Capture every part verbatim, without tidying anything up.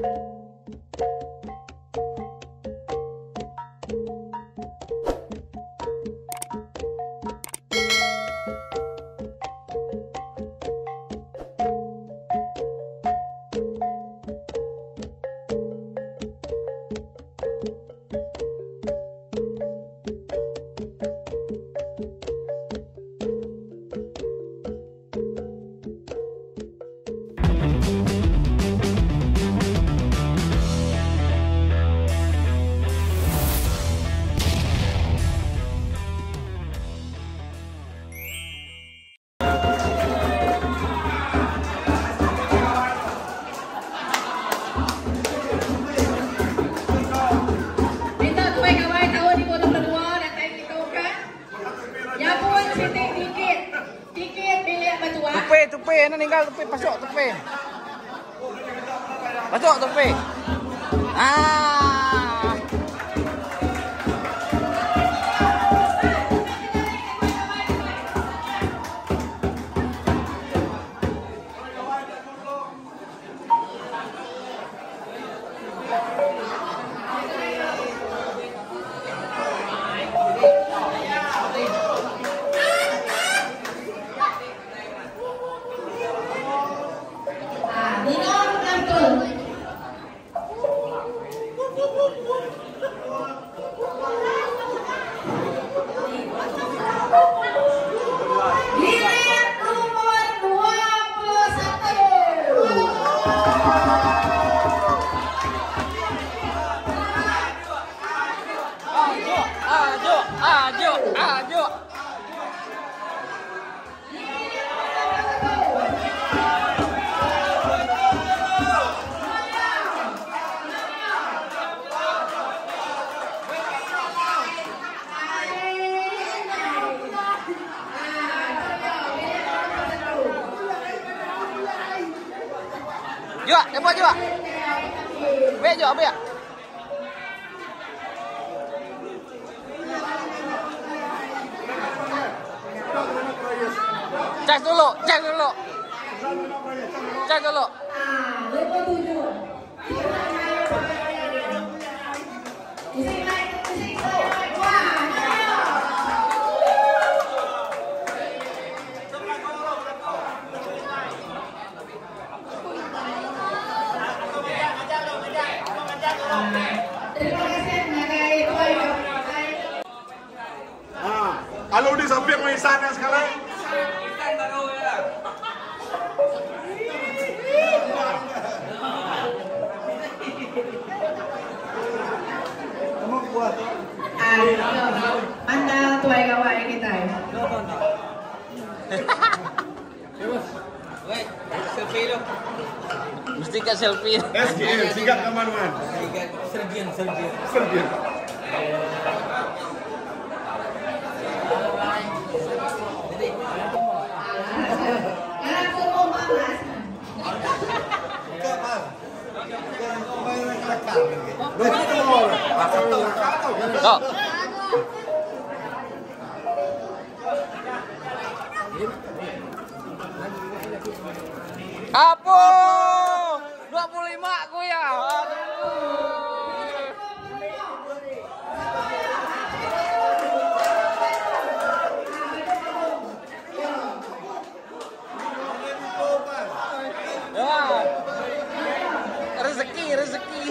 Tupi, ini ninggal tupi, pasok tupi. Pasok tupi. Ah. Juga, coba juga. Be juga, be. Cek dulu, cek dulu. Cek dulu. Kalau di samping misalnya sekarang. Kamu buat. Anda tuai kawan kita. Wait, selfie lu. Mesti ke selfie. S G M, sikat kaman-kaman. Sikat serbian, serbian. Serbian. Go. Apa? dua puluh lima aku ya. Ya. Rezeki, rezeki.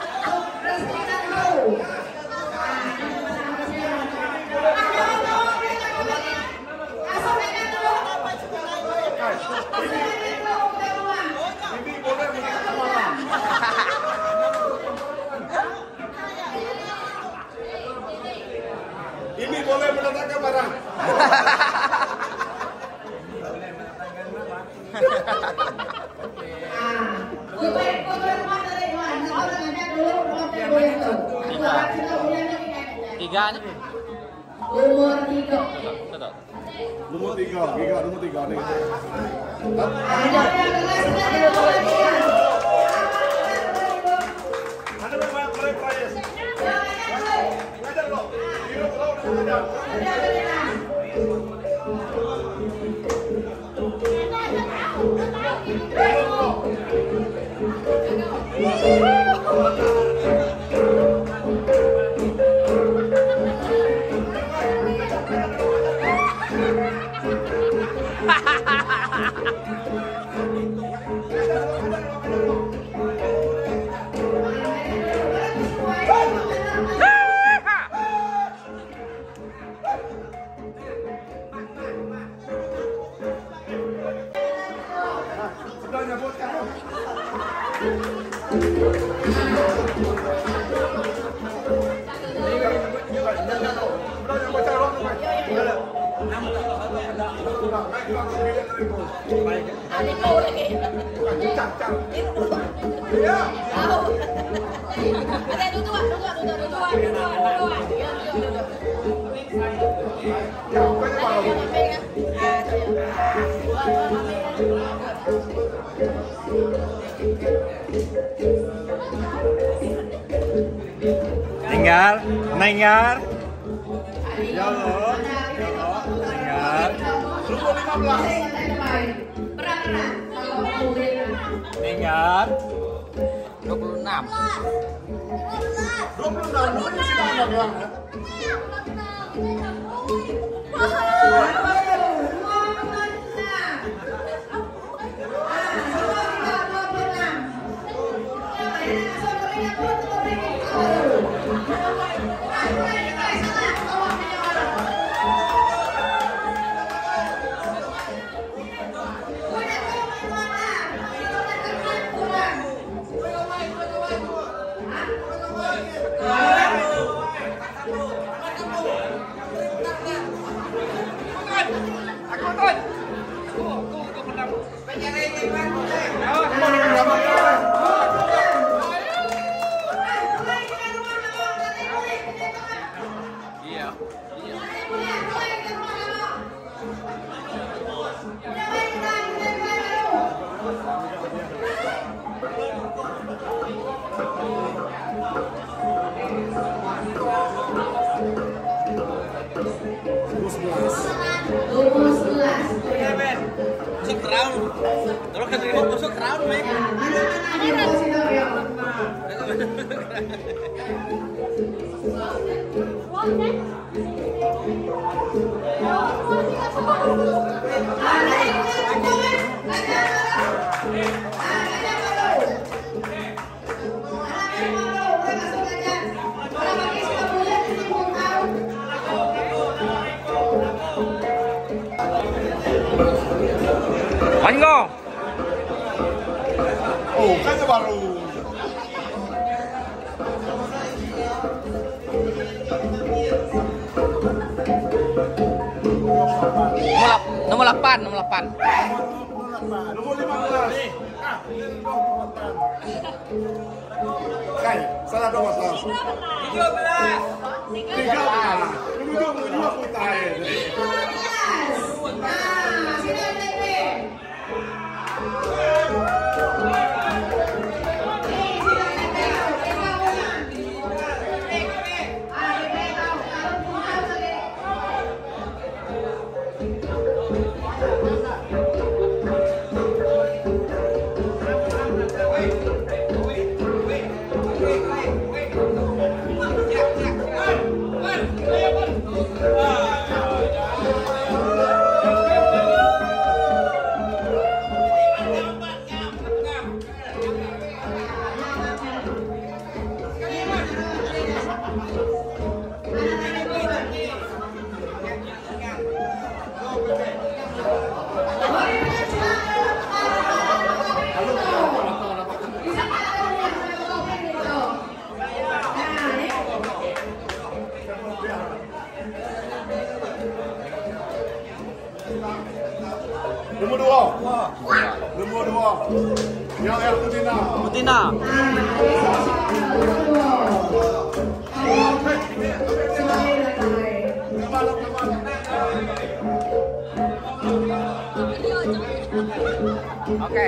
Ini boleh mendatangkan barang. Tiga. Umur tiga. Nomor tiga, tiga, nomor tiga. Ada banyak proyek proyek. Ada loh. Ada. Nenggar, nenggar. Ya Allah. Nenggar. lima belas. Nenggar. dua puluh enam. dua puluh enam. Ini sudah bilang ya. Kalau kan terima masuk crown, Mek. Mango. Oh, kayaknya baru. Nomor delapan, nomor delapan. Nomor lima belas. Kai, salah dua belas. tiga belas. Tiga belas. Ini dua dua putaran. Nomor dua. Nomor dua. Yang yang betina. Betina. Oke.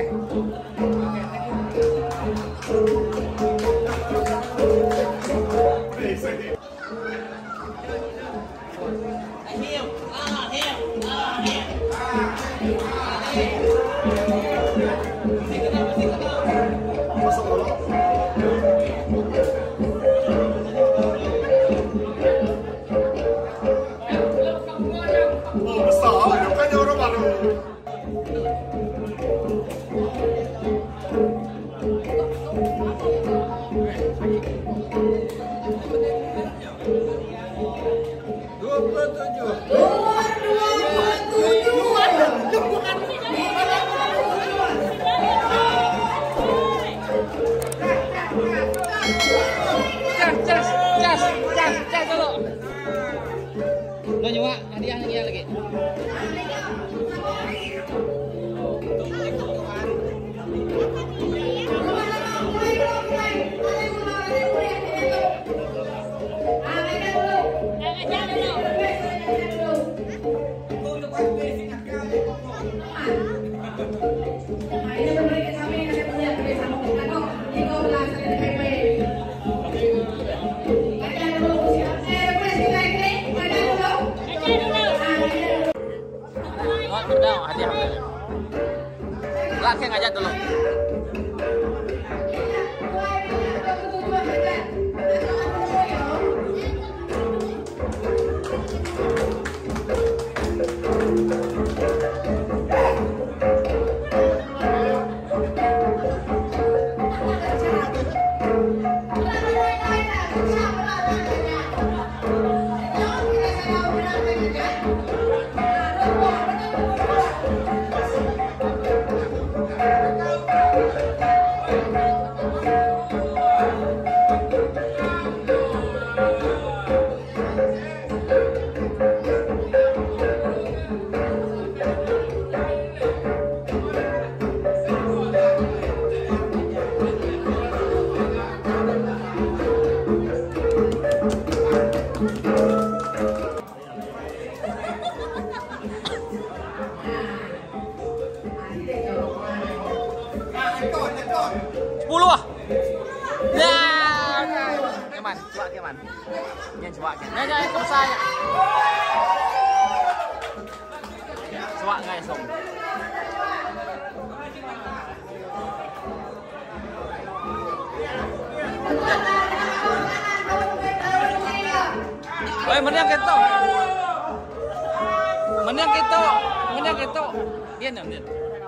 Masuk dulu. Laki ngajak dulu. Sepuluh ah. Ya. Keman, coba keman. Yang coba keman. Ya, ya, kau saya. Coba guys, om. Oi, menang kita. Menang kita. Menang kita. Dia nam dia.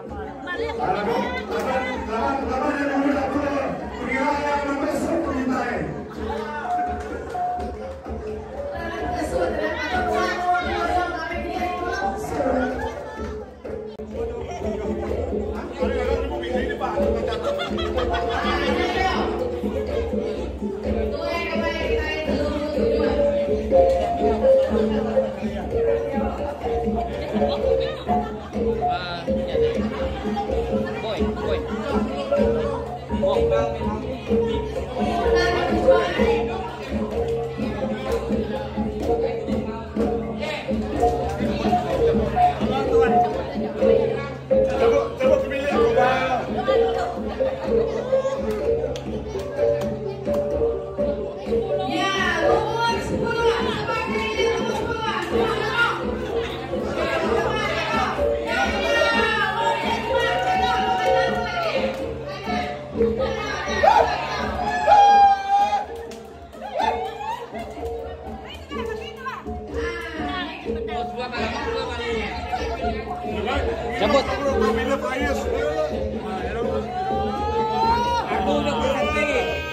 Jemput. Aku udah berhenti.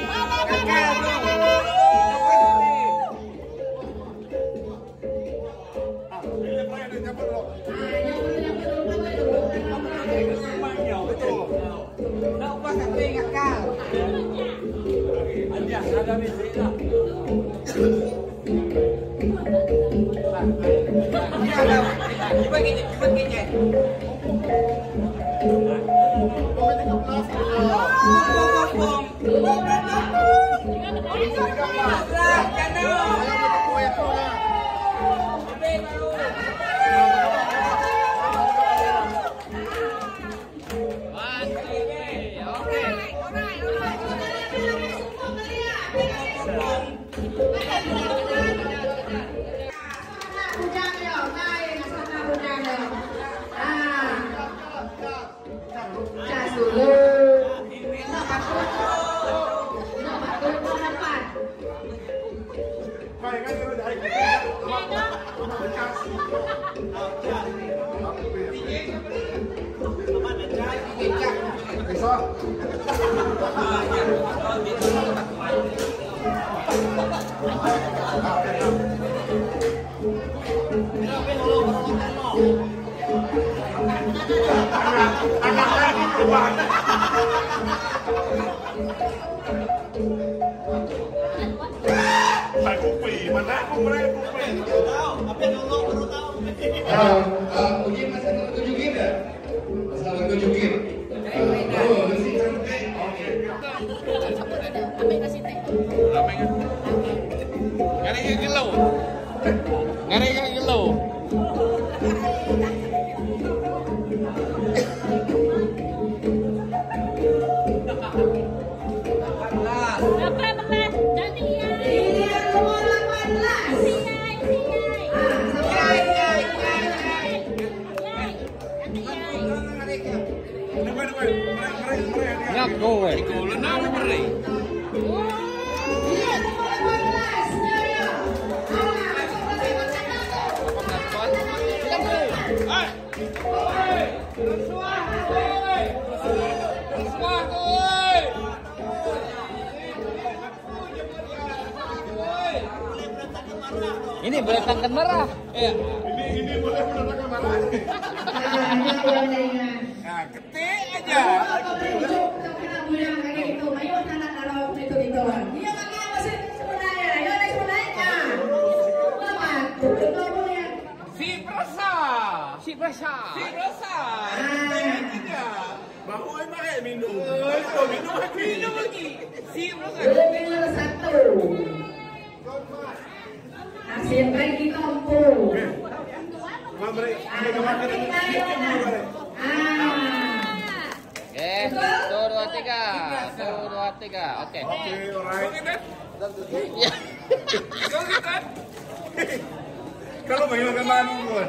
Uji masa tunjukin ya? Masalah tunjukin. Oh, bersih cantik. Ambil kasih teh. Ngari ke gelo. Ngari ke gelo. Ngaku weh. Ini boleh tangkan merah. Iya. Ini boleh mendatangkan marah. Nah, ketik aja. Si Prasa. Si Prasa. Si Prasa. Ketik aja. Baru aja pakai minum. Oh, minum lagi. Minum lagi. Si Prasa. Hasil baik di kampung. Oke, satu dua tiga, satu dua tiga, oke. Oke, alright. Kalau menghilangkan manu, gue.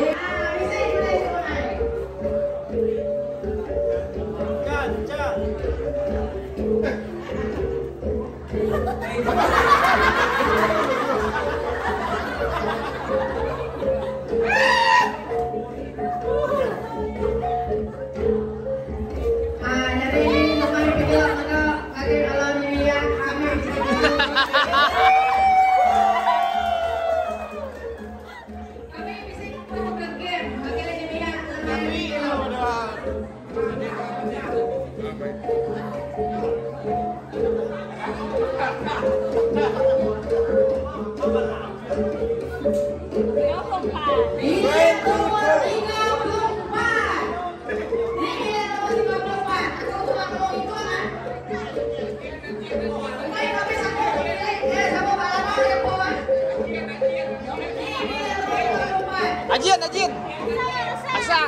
Ajin, Ajin. Pasang.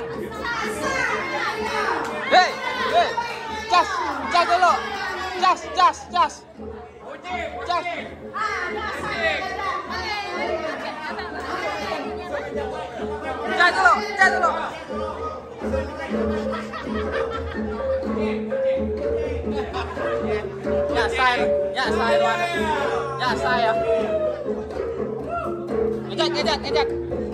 Hei, hei. Cas, cas dulu. Cas, cas, cas. Cas. Cas dulu, cas dulu. Ya, saya. Ya, saya luar. Ya, saya. Ngejak, ngejak, ngejak.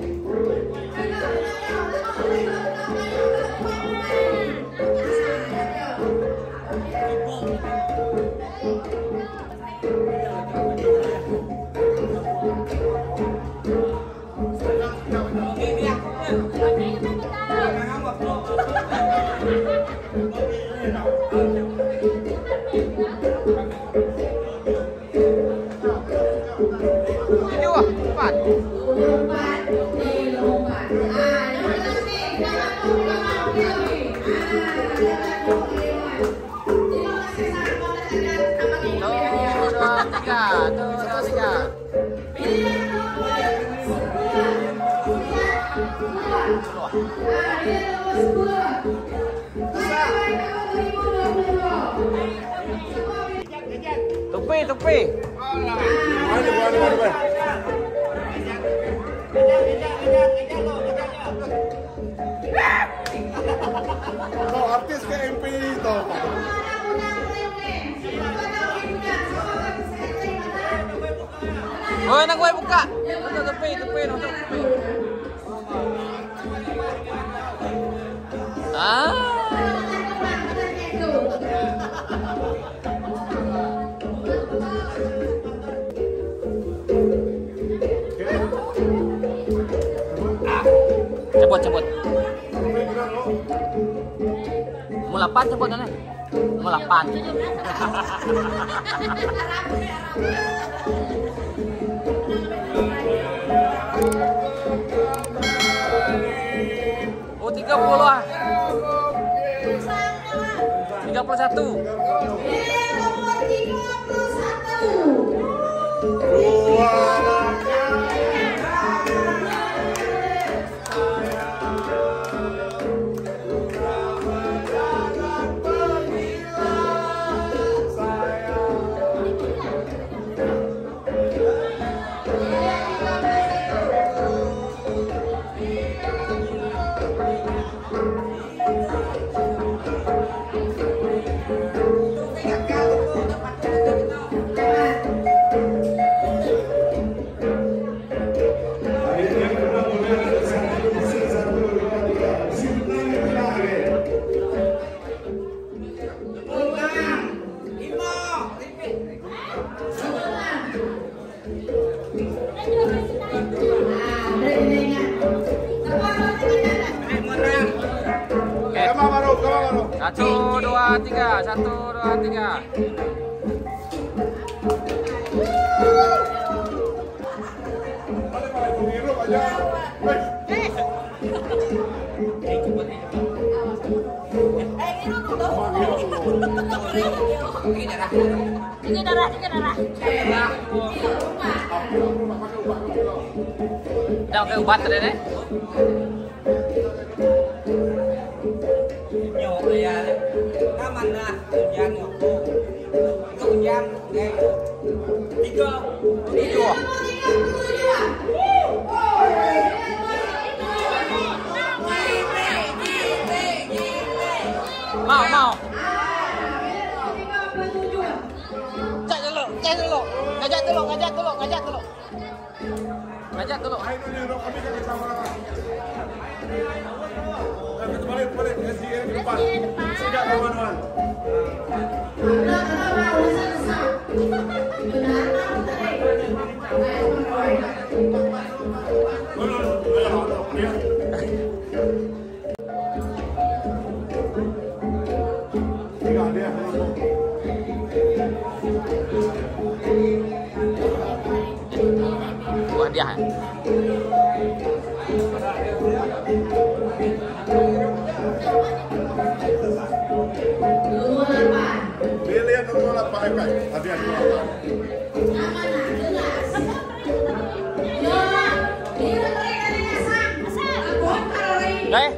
Ini wah, empat. Lompat, di lompat. Ah, yang pasti jangan ulang lagi. Ah, jangan ulang. Terima kasih sangat pada kalian sama kita. Satu, dua, tiga. Satu, dua, tiga. Pilihan nomor sepuluh. Pilihan sepuluh. Ah, pilihan nomor sepuluh. Baik-baik tahun dua ribu dua puluh dua. Tupi, tupi. Mana, mana, mana, mana. Kau artis ke M P itu. Oh, nak gue buka. Untuk tupi, tupi, untuk tupi. Ah. Cepot, cepot. Nomor delapan cepot mana? Nomor delapan. Oh, tiga puluh ah. tiga puluh satu. Nomor tiga puluh satu. dua, tiga. Satu, dua, tiga. Tiga darah, tiga darah. Dah pakai ubat tadi ni. Nhiều người à, các bạn à, gian nhỏ cô, không gian đây, đi cơ, đi chùa. Mau, mau. Cek dulu, cek dulu. Ngajak dulu, ngajak dulu, ngajak dulu. Ngajak dulu. Ayo dulu, kami kan sama. Balik, balik, S D N ke depan. Siap kawan-kawan. Buat dia. Pilihan nomor delapan iPad. Hadiah nomor delapan. Eh?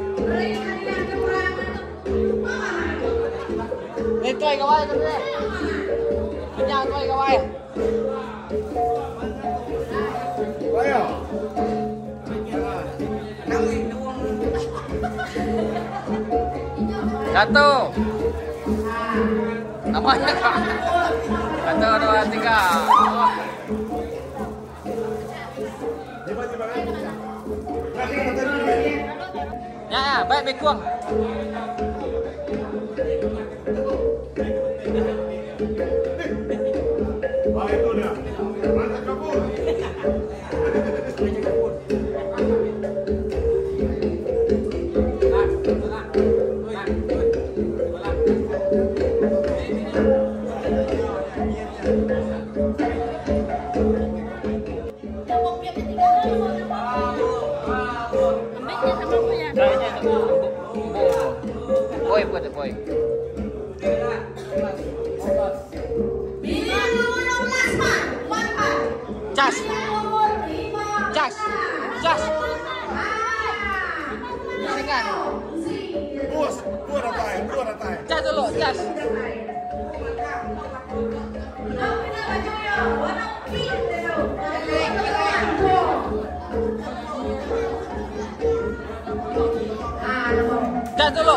Ni tuai kawai tu ni. Kenyang tuai kawai. Ayo. Satu. Namanya kak. Satu, dua, tiga. Oh. Ya, ya, baik, baik kuang. Ah, itu dia. Mantap kabur. Boy, buat boy. Jas. Jas. Jas. Dengar. Bos, dua ratai, dua ratai. Jas dulu, jas. Jas dulu.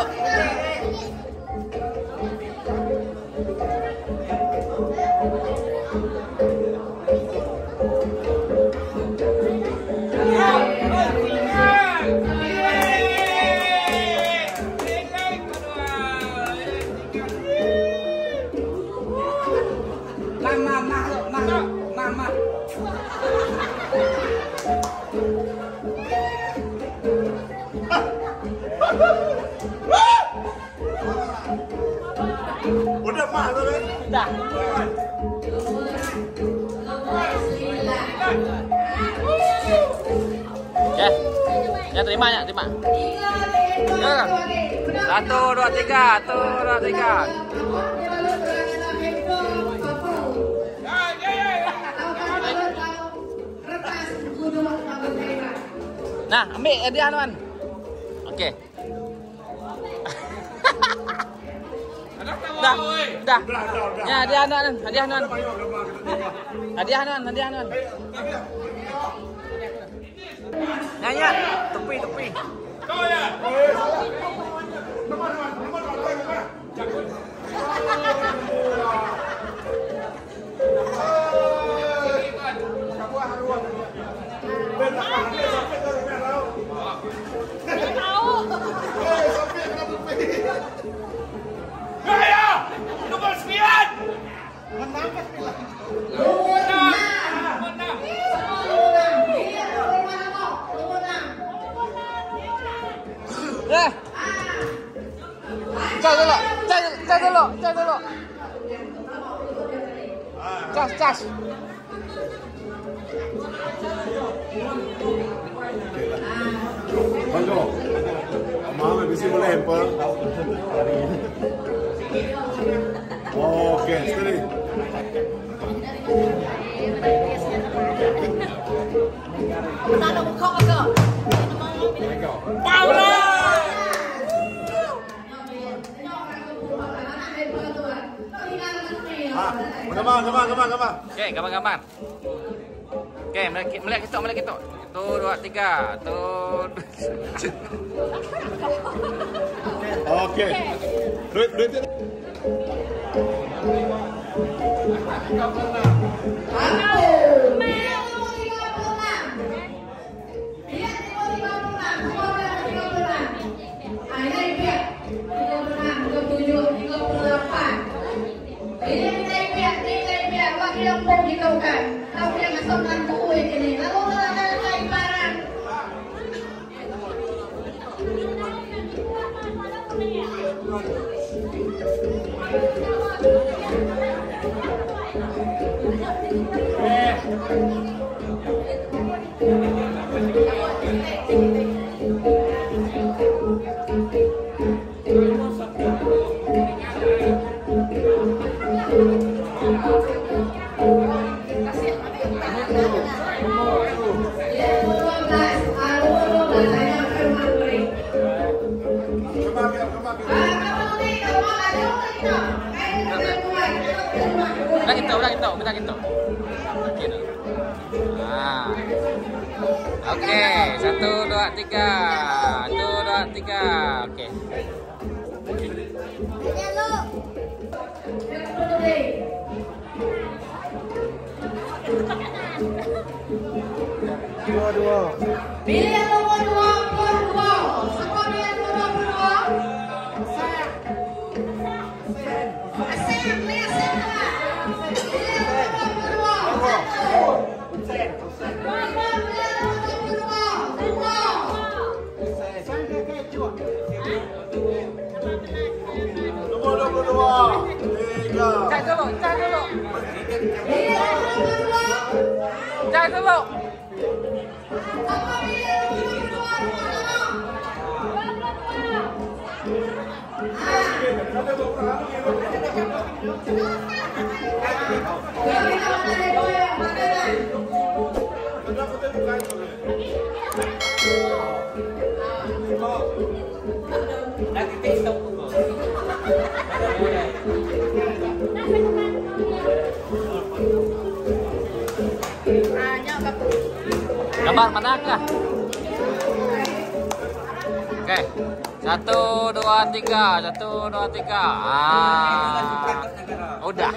Mama, mama, mama, mama. Udah mah tadi. Dah. Ya. Ya terima ya, terima. Ya. Satu, dua, tiga. Satu, dua, tiga. Nah, ambil hadiah Anuan. Okey. Dah, dah. Ya, hadiah Anuan, hadiah Anuan. Hadiah Anuan, hadiah Anuan. Nanya, tepi, tepi. Kau ya. Nomor nomor nomor nomor. Gaya! Nomor sembilan! Menang ke sembilan? Menang! Eh! Cak dulu, cari, cari dulu, cari dulu. Cas, cas. Bangko. Mama bisa boleh hamper. Oke, steady. Tanah buka ke. Paula. Ah, gambar, gambar, gambar, gambar. Oke, gambar-gambar. Oke, melihat melihat kita, melihat kita. Satu, dua, tiga. Satu. Oke. Duit, duit. Udah gitu, udah gitu, udah gitu. Nah. Oke, satu, dua, tiga. Satu, dua, tiga. Oke. Dua, dua. Pilih yang nomor dua puluh dua. Skor yang dua puluh dua. Asen, lihat asen lah. Pilih yang nomor dua puluh dua. Nomor dua puluh dua. Tiga. Cek dulu, cek dulu. Pilih yang nomor dua. Cek dulu. Apa pilih yang nomor dua puluh dua? Lagi besok. Gambar mana kah? Oke, satu, dua, tiga, satu, dua, tiga. Ah, udah.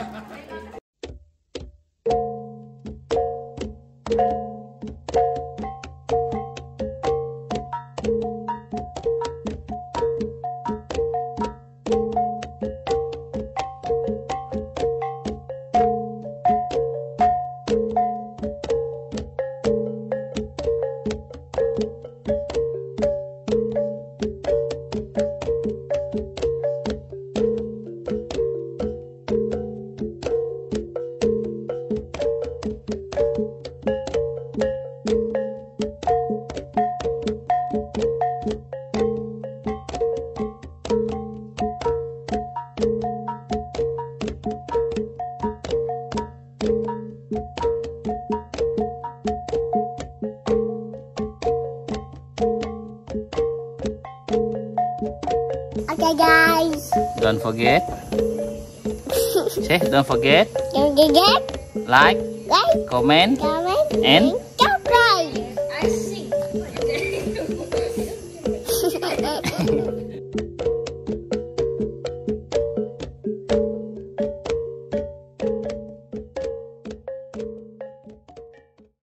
Okay, guys. Don't forget. Say, don't forget. Don't forget. Like, Like, comment, comment, and subscribe. I sing.